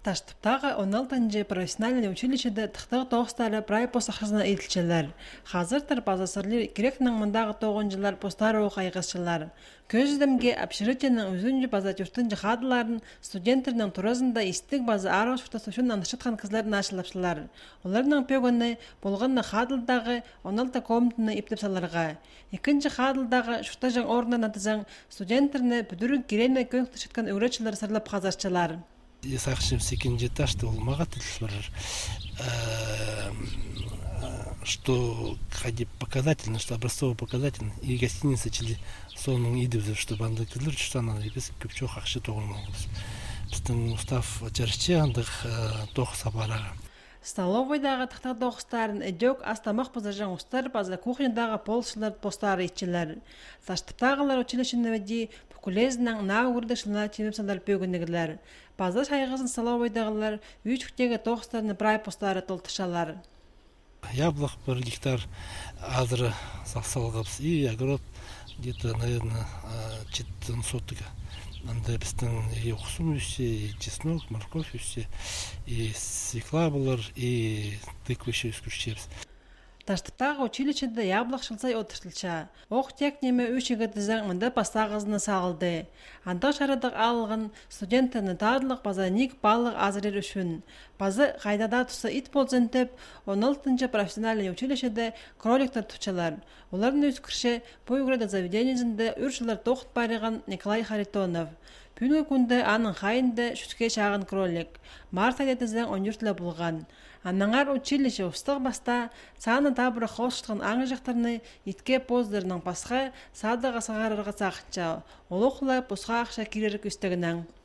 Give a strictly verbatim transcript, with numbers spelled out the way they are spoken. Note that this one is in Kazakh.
Таштыптағы он алтынчы профессиональный училищеде тықтығы тоғыстары прай постақшысына етілчелер. Қазыртыр базасырлы керекнің мұндағы тоғынжылар постары оқ айғысшылар. Көздімге общежитияның өзінжі база жүртінжі қадыларын студенттерінің туразында истік база арғы шұртасушын анышытқан кызларын ашылапшылар. Оларының пөгіні болғанны қадылдағы он алты комнатыны иптепсаларға. Екінші қадылдағы шұртажың орнынан атызан студенттеріне бүдірін керені көнікті шытқан өңретшілер сырлап қазаршылар. Я сахшим секинде ташты улмагатыл бар, что ходи показательно, что образцово показательно, и гостиница чили сонун идывзы, что банды кызлар чуштана без көпчө акча тогулмагыз. Биздин устав жарчы андык тох сабарага. Столовойдағы тықтақ доғыстарын әдек астамақ базажан ұстар база кухнядағы полшылар постары етчілер. Таштыптағылар училищені вәді бүкілезінің нағырдышына темепсалар бөгінігілер. База шайғызын столовойдағылар үйчіктегі доғыстарыны прай постары толтышалар. Яблок бір гектар азыры салғапс, и огород где-то, наверное, четыре сотыга. Анда біздің и ұқсым өссе, и чеснок, морковь өссе, и свекла болар, и тыква еще өскүршебіз. Таштыптағы училищеде яблық шылсай отыршылша. Оқ тек неме өшігі дізің мұнда пастағызыны сағылды. Андық шарадық алығын студентіні тадылық база ник балық азырер үшін. Базы қайдада тұсы ит болзын теп, он алтынчы профессиональный училищеде кроликтар тұчалар. Олардың өз күрше Пойграда заведениесінде үршілер тоқыт барыған Николай Харитонов. Пүнгі күнді аның қайынды шүтке шағын кролик. Март айдетіздің он үртілі болған. Анаңар училище ұстық баста саны табыры қоштығын аңы жақтарыны итке поздырының басқа садыға сағарырға сақытша. Ол оқылай босқа ақша керерік үстігінен.